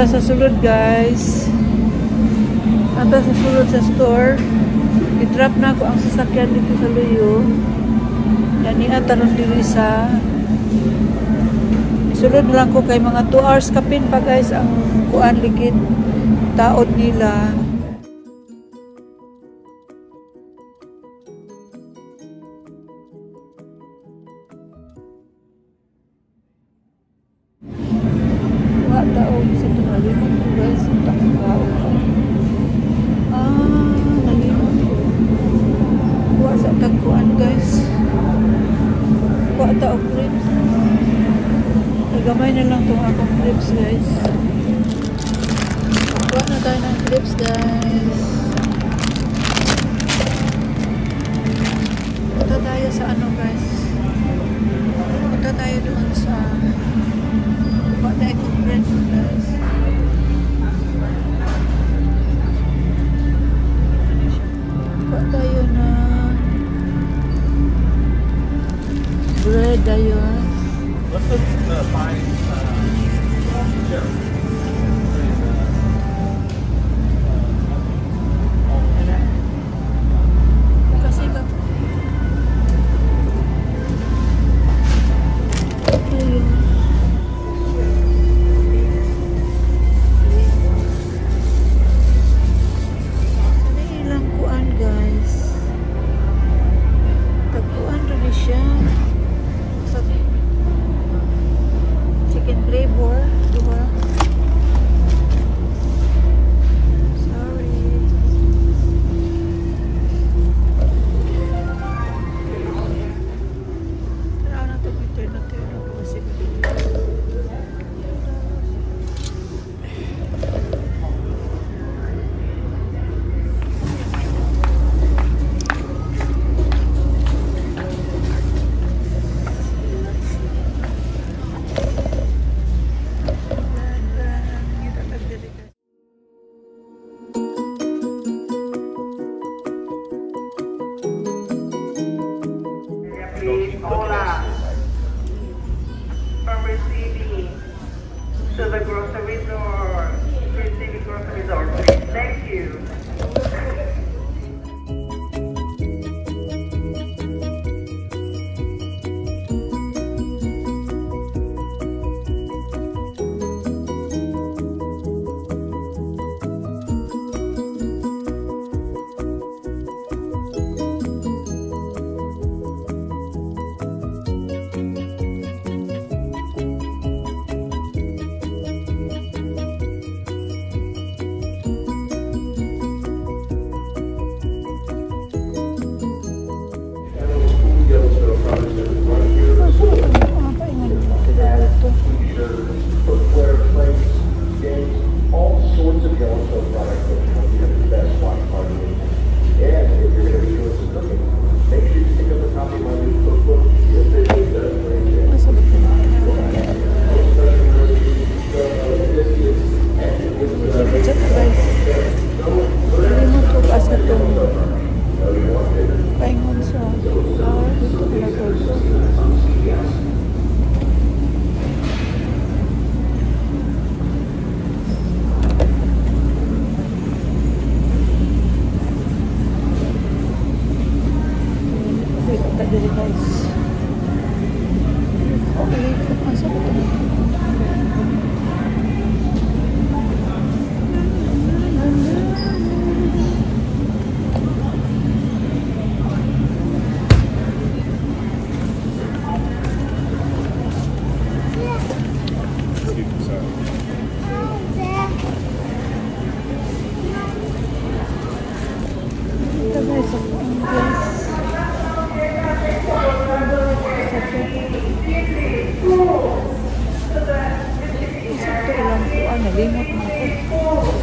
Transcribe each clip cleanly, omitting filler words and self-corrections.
ta sa sulod guys. Ata sa sulod sa store. I-drop na ako ang sasakyan dito sa Luyo. Yani ataron diri sa sulod lang ko kay mga 2 hours kapin pa guys ang kuan likid taod nila. Wa taod sa tunali mo guys ang takao. Nalimot ko. Wa sa tagkuan guys. Wa taog clips. Gamay na lang itong akong clips guys. Kuha na tayo ng clips guys. Punta tayo sa ano guys. Punta tayo doon sa kuha na akong friend guys. Kuha tayo na bread ayun. What's the fine share? Kasi ka. Ilang kuan guys. Tagkuan rin siya. Chicken flavor, diba? Sorry. Tara na ito, bitter na ito. Kasi from receiving to the grocery store, receiving grocery store, please. Thank you. nalimot na ako.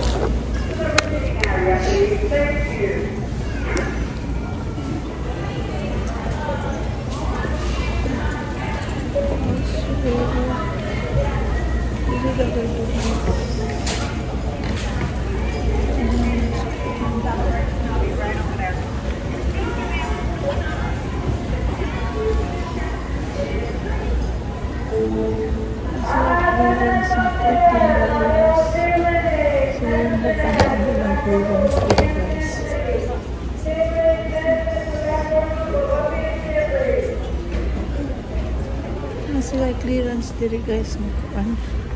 $14. clearance dito guys. Sila clearance diri guys mo kan.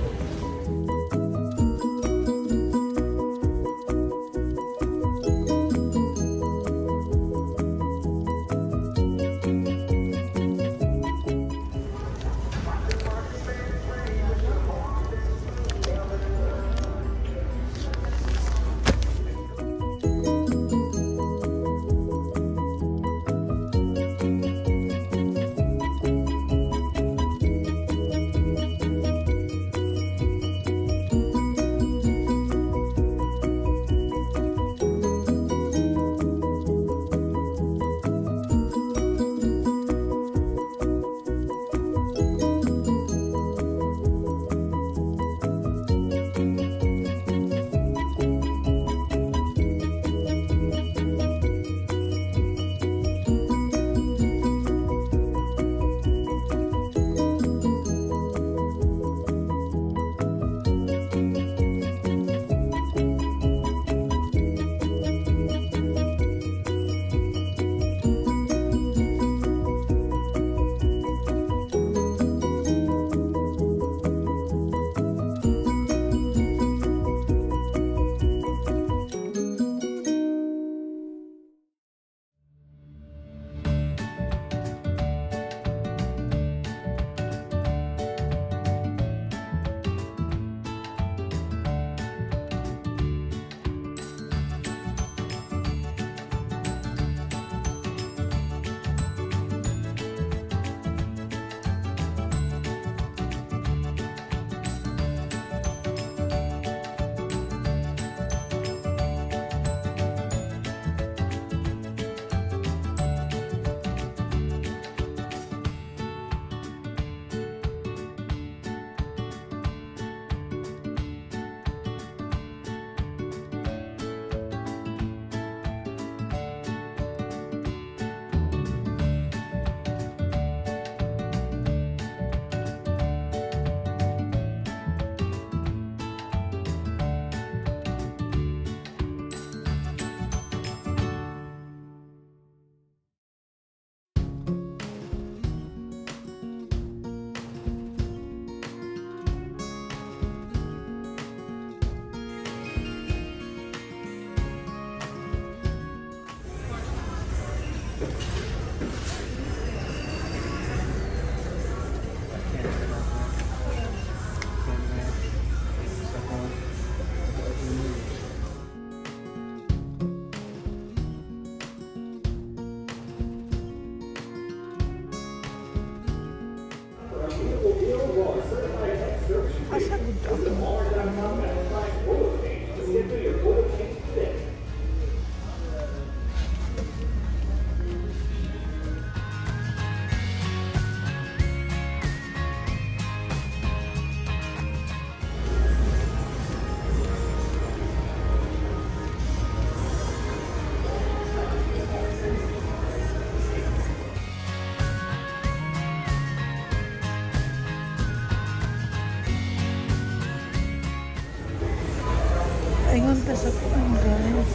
Ingon ka sa kuan guys.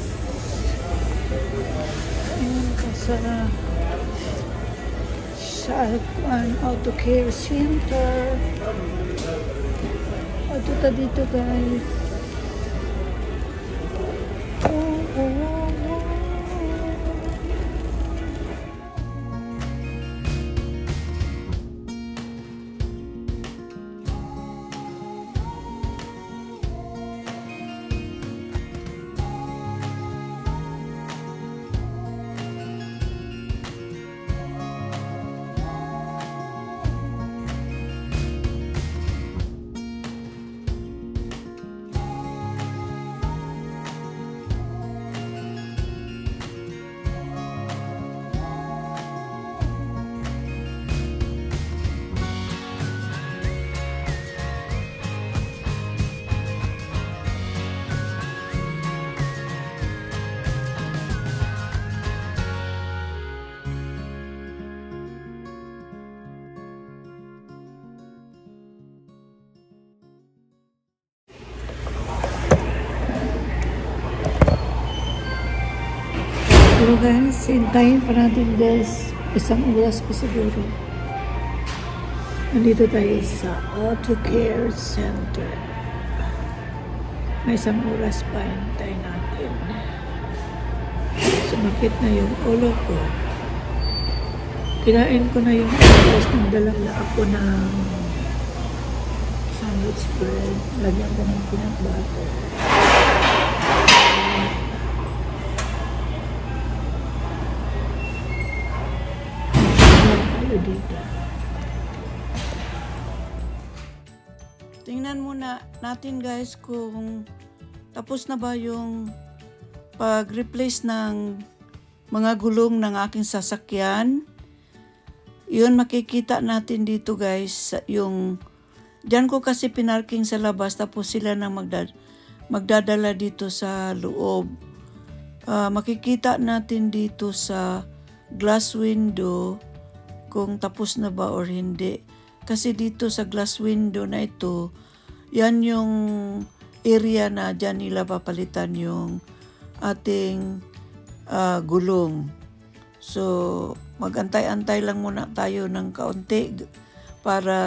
Ingon ka sa kuan auto care center. Auto ta dito guys. Sintayin pa natin guys, isang oras pa siguro. Nandito tayo sa Auto Care Center. May isang oras pa, hintay natin. Sumakit na yung ulo ko. Kinain ko na yung oras ng dalala ako ng sandwich bread. Lagyan ko ng peanut butter. Dito. Tingnan muna natin guys kung tapos na ba yung pag-replace ng mga gulong ng aking sasakyan. Yun makikita natin dito guys, yung dyan ko kasi pinarking sa labas tapos sila nang magdadala dito sa loob. Makikita natin dito sa glass window kung tapos na ba or hindi. Kasi dito sa glass window na ito, yan yung area na dyan nila papalitan yung ating gulong. So, magantay-antay lang muna tayo ng kaunti para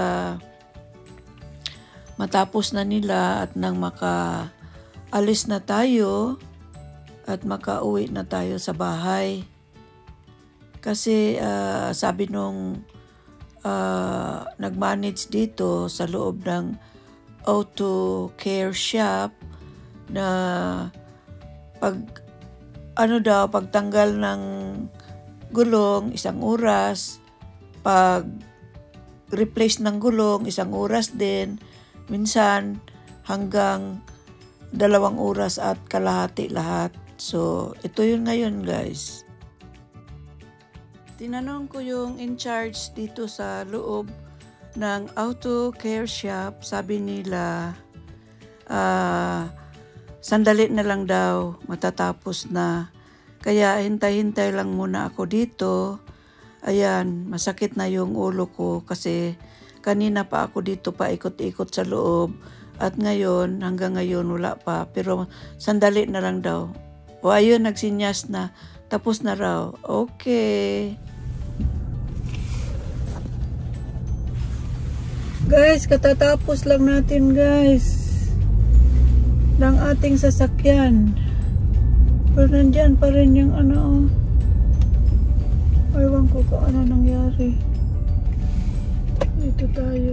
matapos na nila at nang makaalis na tayo at makauwi na tayo sa bahay. Kasi sabi nung nag-manage dito sa loob ng Auto Care Shop na pagtanggal ng gulong, 1 oras, pag replace ng gulong, 1 oras din, minsan hanggang 2 oras at kalahati lahat. So, ito yun ngayon guys. Tinanong ko yung in charge dito sa loob ng Auto Care Shop. Sabi nila, sandali na lang daw, matatapos na. Kaya hintay-hintay lang muna ako dito. Ayan, masakit na yung ulo ko kasi kanina pa ako dito pa ikot-ikot sa loob. At ngayon, hanggang ngayon wala pa. Pero sandali na lang daw. O ayun, nagsinyas na. Tapos na raw. Okay. Guys, katatapos lang natin guys ng ating sasakyan. Pero nandyan pa rin yung ano. Ewan ko kung ano nangyari. Dito tayo.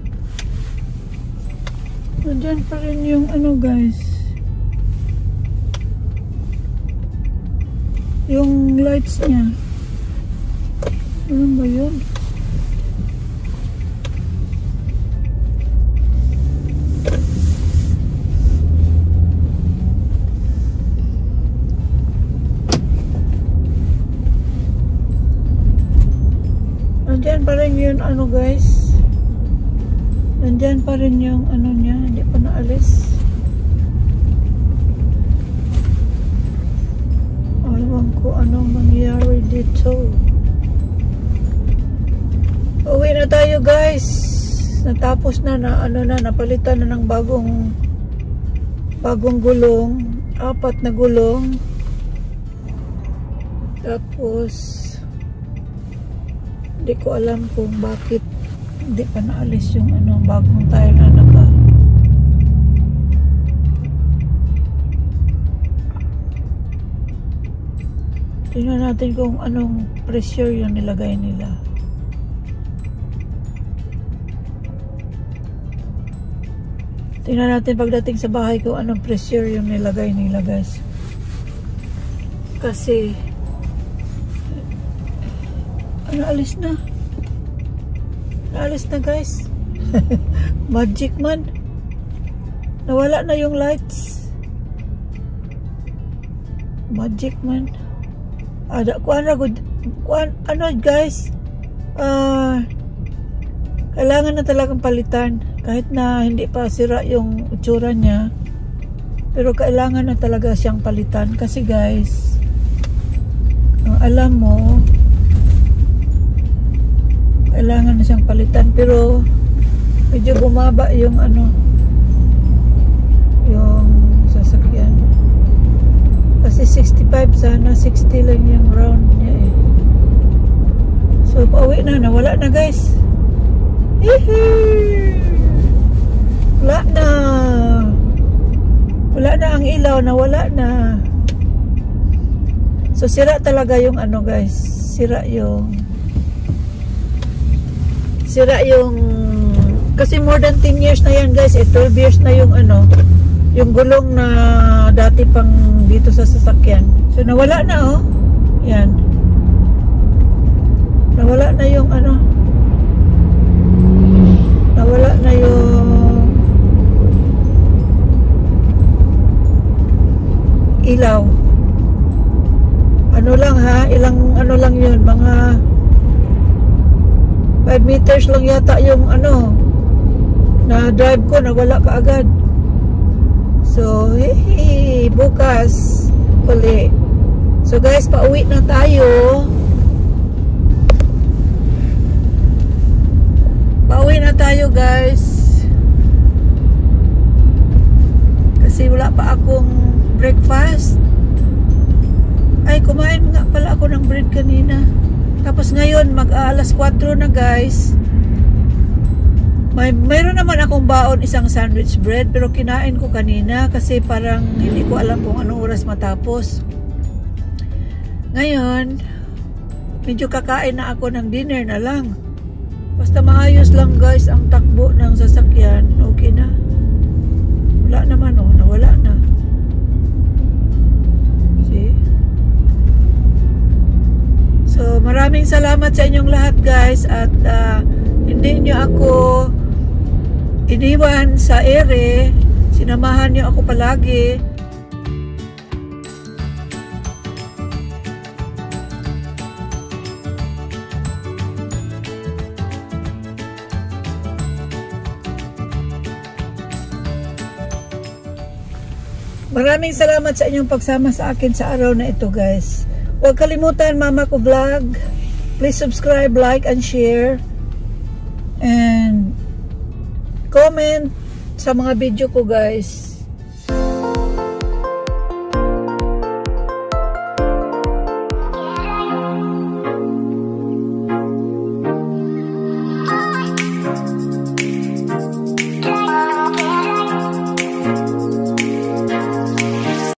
Nandyan pa rin yung ano guys. Yung lights niya. Ano ba yun? Nandyan pa rin yung ano guys. Nandyan pa rin yung ano niya. Hindi pa naalis. Ewan ko anong mangyari dito. Uwi na tayo guys. Natapos na ano na. Napalitan na ng bagong gulong. 4 na gulong. Tapos hindi ko alam kung bakit hindi pa naalis yung ano, bagong tire na naka. Tingnan natin kung anong pressure yung nilagay nila. Tingnan natin pagdating sa bahay kung anong pressure yung nilagay nila guys. Kasi naalis na. Naalis na guys. Magic man. Nawala na yung lights. Magic man. Ano guys? Kailangan na talagang palitan. Kahit na hindi pa sira yung itsura niya. Pero kailangan na talaga siyang palitan. Kasi guys, alam mo, kailangan na siyang palitan, pero medyo bumaba yung ano, yung sasakyan. Kasi Kasi 65 sana, 60 lang yung round niya eh. So, pauwi na. Nawala na guys. Wala na. Wala na ang ilaw. Nawala na. So, sira talaga yung ano guys. Sira yung kasi more than 10 years na yan guys. 12 years na yung ano, yung gulong na dati pang dito sa sasakyan. So, nawala na oh. Yan. Nawala na yung ano. Nawala na yung ilaw. Ano lang ha, ilang ano lang yun, mga 5 meters lang yata yung ano na drive ko, nawala ka agad. So, hey, bukas uli. So guys, pauwi na tayo. Pauwi na tayo guys. Kasi wala pa akong breakfast. Ay, kumain nga pala ako ng bread kanina. Tapos ngayon, mag-alas 4 na guys. Mayroon naman akong baon isang sandwich bread. Pero kinain ko kanina kasi parang hindi ko alam kung anong oras matapos. Ngayon, medyo kakain na ako ng dinner na lang. Basta maayos lang guys ang takbo ng sasakyan. Okay na. Wala naman oh, nawala na. See? So, maraming salamat sa inyong lahat guys. At hindi nyo ako iniwan sa ere. Sinamahan nyo ako palagi. Maraming salamat sa inyong pagsama sa akin sa araw na ito guys. Huwag kalimutan Mama Ko Vlog. Please subscribe, like, and share. And comment sa mga video ko guys.